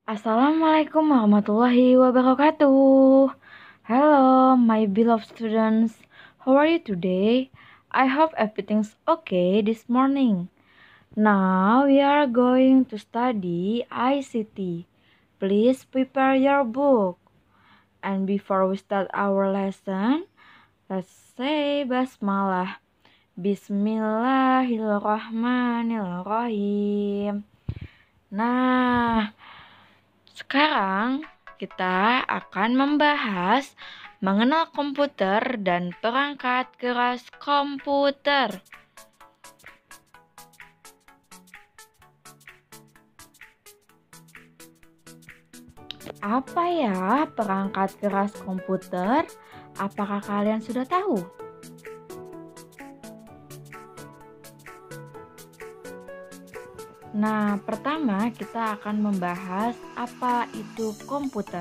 Assalamualaikum warahmatullahi wabarakatuh. Hello, my beloved students. How are you today? I hope everything's okay this morning. Now we are going to study ICT. Please prepare your book. And before we start our lesson, let's say basmalah. Bismillahirrahmanirrahim. Nah, sekarang kita akan membahas mengenal komputer dan perangkat keras komputer. Apa ya perangkat keras komputer? Apakah kalian sudah tahu? Nah, pertama kita akan membahas apa itu komputer.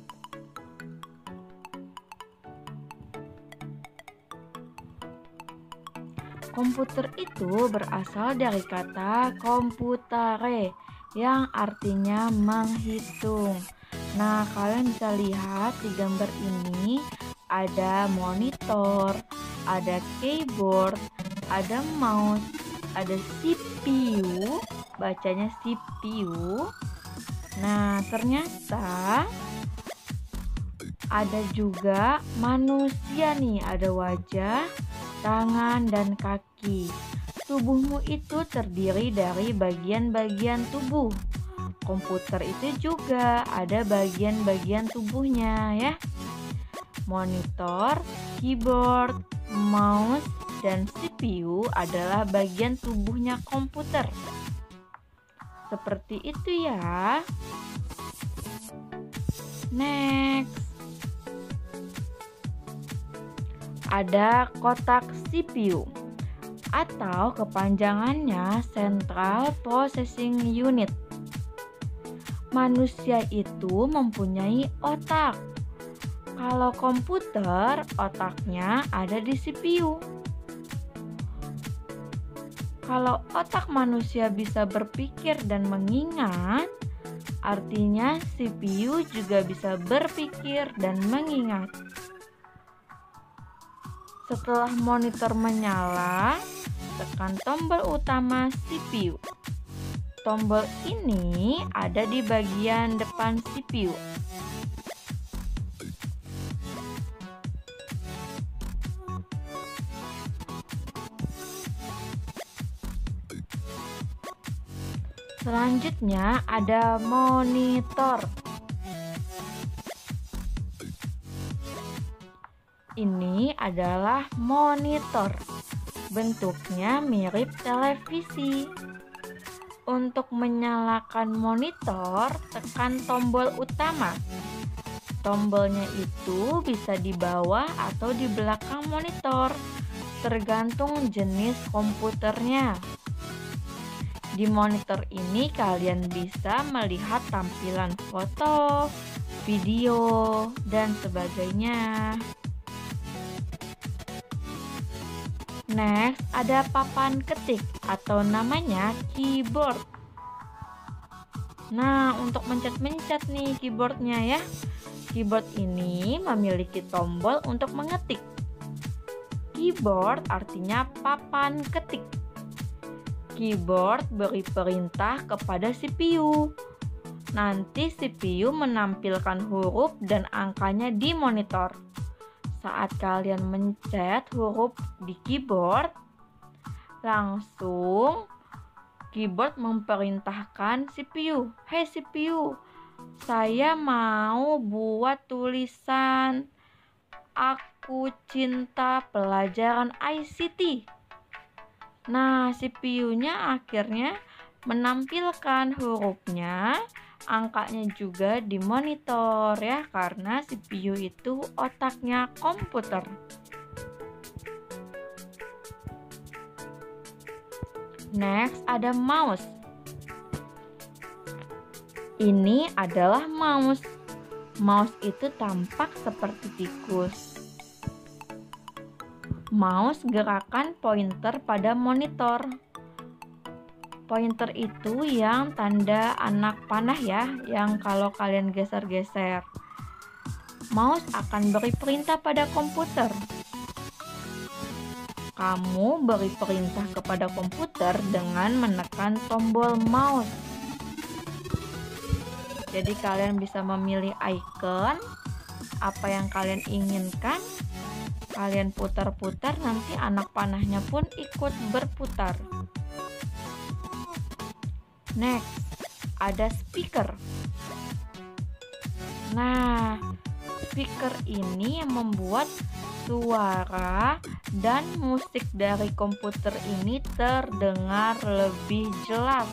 Komputer itu berasal dari kata computare yang artinya menghitung. Nah, kalian bisa lihat di gambar ini ada monitor, ada keyboard, ada mouse, ada CPU, bacanya CPU. Nah, ternyata ada juga manusia nih, ada wajah, tangan, dan kaki. Tubuhmu itu terdiri dari bagian-bagian tubuh. Komputer itu juga ada bagian-bagian tubuhnya ya. Monitor, keyboard, mouse, dan CPU adalah bagian tubuhnya komputer. Seperti itu ya. Next. Ada kotak CPU atau kepanjangannya Central Processing Unit. Manusia itu mempunyai otak. Kalau komputer, otaknya ada di CPU. Kalau otak manusia bisa berpikir dan mengingat, artinya CPU juga bisa berpikir dan mengingat. Setelah monitor menyala, tekan tombol utama CPU. Tombol ini ada di bagian depan CPU. Selanjutnya ada monitor. Ini adalah monitor. Bentuknya mirip televisi. Untuk menyalakan monitor, tekan tombol utama. Tombolnya itu bisa di bawah atau di belakang monitor, tergantung jenis komputernya. Di monitor ini kalian bisa melihat tampilan foto, video, dan sebagainya. Next, ada papan ketik atau namanya keyboard. Nah, untuk mencet-mencet nih keyboardnya ya. Keyboard ini memiliki tombol untuk mengetik. Keyboard artinya papan ketik. Keyboard beri perintah kepada CPU. Nanti CPU menampilkan huruf dan angkanya di monitor. Saat kalian mencet huruf di keyboard, langsung keyboard memperintahkan CPU, "Hey CPU, saya mau buat tulisan aku cinta pelajaran ICT." Nah, CPU-nya akhirnya menampilkan hurufnya, angkanya juga di monitor ya, karena CPU itu otaknya komputer. Next, ada mouse. Ini adalah mouse. Mouse itu tampak seperti tikus. Mouse gerakan pointer pada monitor. Pointer itu yang tanda anak panah ya, yang kalau kalian geser-geser. Mouse akan beri perintah pada komputer. Kamu beri perintah kepada komputer dengan menekan tombol mouse. Jadi kalian bisa memilih icon apa yang kalian inginkan. Kalian putar-putar, nanti anak panahnya pun ikut berputar. Next, ada speaker. Nah, speaker ini yang membuat suara dan musik dari komputer ini terdengar lebih jelas.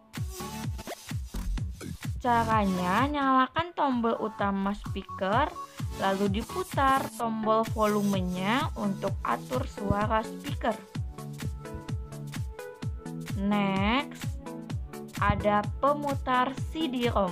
Caranya, nyalakan tombol utama speaker, lalu diputar tombol volumenya untuk atur suara speaker. Next, ada pemutar CD-ROM.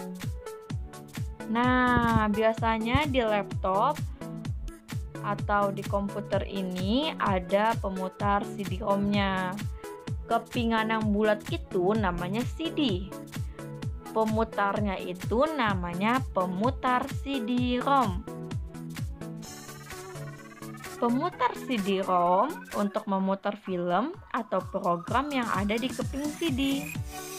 Nah, biasanya di laptop atau di komputer ini ada pemutar CD-ROM-nya. Kepingan yang bulat itu namanya CD. Pemutarnya itu namanya pemutar CD-ROM. Pemutar CD-ROM untuk memutar film atau program yang ada di keping CD.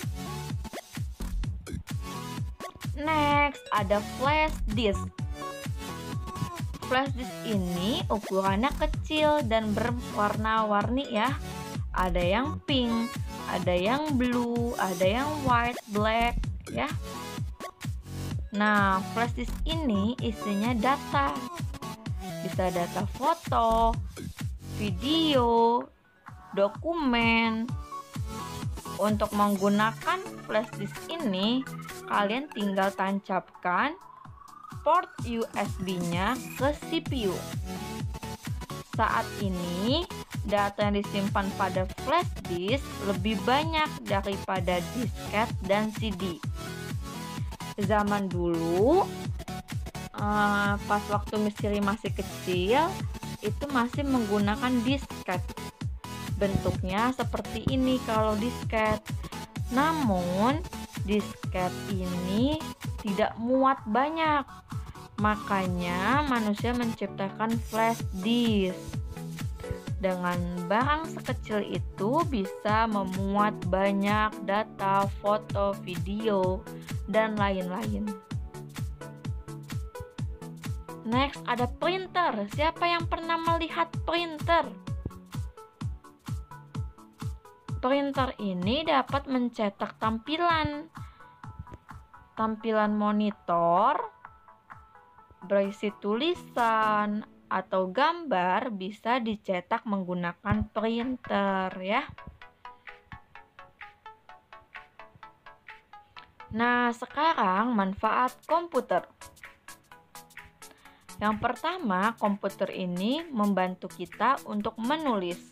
Next, ada flash disk. Flash disk ini ukurannya kecil dan berwarna-warni ya. Ada yang pink, ada yang blue, ada yang white, black ya. Nah, flash disk ini isinya data. Bisa data foto, video, dokumen. Untuk menggunakan flash disk ini, kalian tinggal tancapkan port USB-nya ke CPU. Saat ini, data yang disimpan pada flash disk lebih banyak daripada disket dan CD. Zaman dulu, pas waktu Misteri masih kecil, itu masih menggunakan disket. Bentuknya seperti ini kalau disket. Namun, disket ini tidak muat banyak. Makanya manusia menciptakan flash disk. Dengan barang sekecil itu bisa memuat banyak data, foto, video, dan lain-lain. Next, ada printer. Siapa yang pernah melihat printer? Printer ini dapat mencetak tampilan monitor, berisi tulisan, atau gambar bisa dicetak menggunakan printer ya. Nah, sekarang manfaat komputer. Yang pertama, komputer ini membantu kita untuk menulis.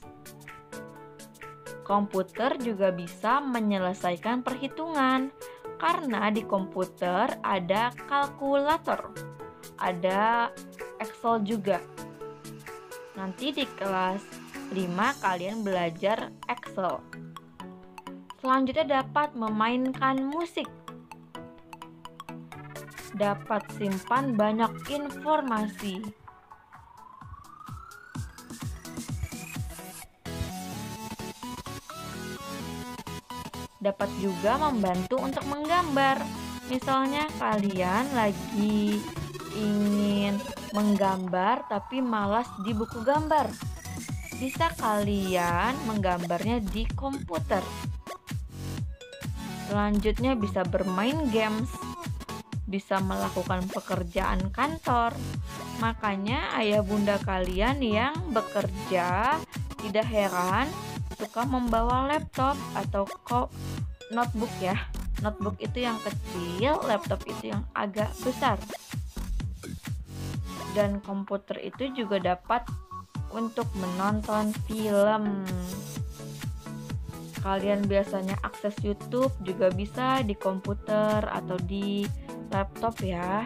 Komputer juga bisa menyelesaikan perhitungan karena di komputer ada kalkulator, ada Excel juga. Nanti di kelas 5 kalian belajar Excel. Selanjutnya dapat memainkan musik. Dapat simpan banyak informasi. Dapat juga membantu untuk menggambar. Misalnya kalian lagi ingin menggambar tapi malas di buku gambar. Bisa kalian menggambarnya di komputer. Selanjutnya bisa bermain games, bisa melakukan pekerjaan kantor. Makanya ayah bunda kalian yang bekerja tidak heran suka membawa laptop atau notebook ya. Notebook itu yang kecil, laptop itu yang agak besar. Dan komputer itu juga dapat untuk menonton film. Kalian biasanya akses YouTube juga bisa di komputer atau di laptop ya.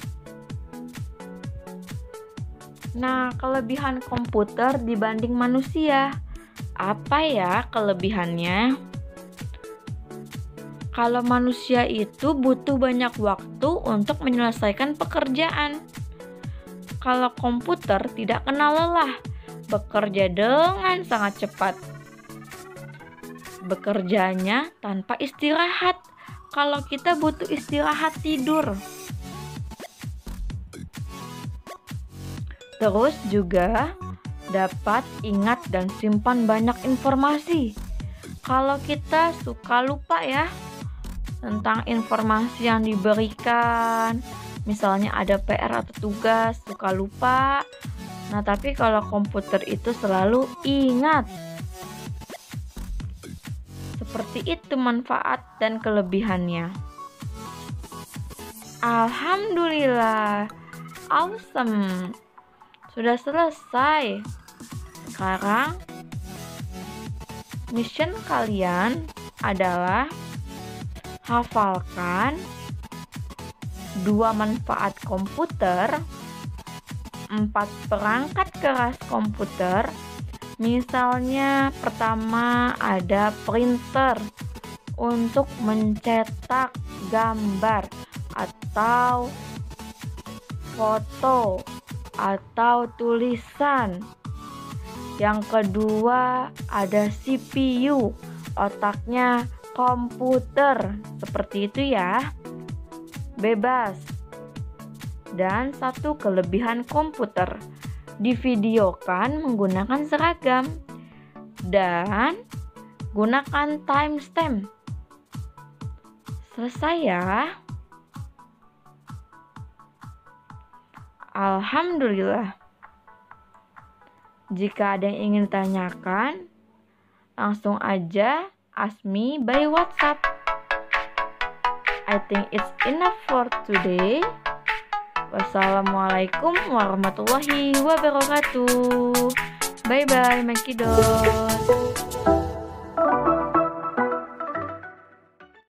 Nah, kelebihan komputer dibanding manusia. Apa ya kelebihannya? Kalau manusia itu butuh banyak waktu untuk menyelesaikan pekerjaan. Kalau komputer tidak kenal lelah, bekerja dengan sangat cepat. Bekerjanya tanpa istirahat. Kalau kita butuh istirahat tidur. Terus juga dapat ingat dan simpan banyak informasi. Kalau kita suka lupa ya tentang informasi yang diberikan, misalnya ada PR atau tugas, suka lupa. Nah, tapi kalau komputer itu selalu ingat. Seperti itu manfaat dan kelebihannya. Alhamdulillah, awesome. Sudah selesai. Sekarang mission kalian adalah hafalkan 2 manfaat komputer, 4 perangkat keras komputer. Misalnya pertama ada printer untuk mencetak gambar atau foto atau tulisan. Yang kedua ada CPU, otaknya komputer, seperti itu ya, bebas. Dan satu kelebihan komputer, divideokan menggunakan seragam dan gunakan timestamp. Selesai ya. Alhamdulillah. Jika ada yang ingin ditanyakan, langsung aja ask me by WhatsApp. I think it's enough for today. Wassalamualaikum warahmatullahi wabarakatuh. Bye bye, Makidot.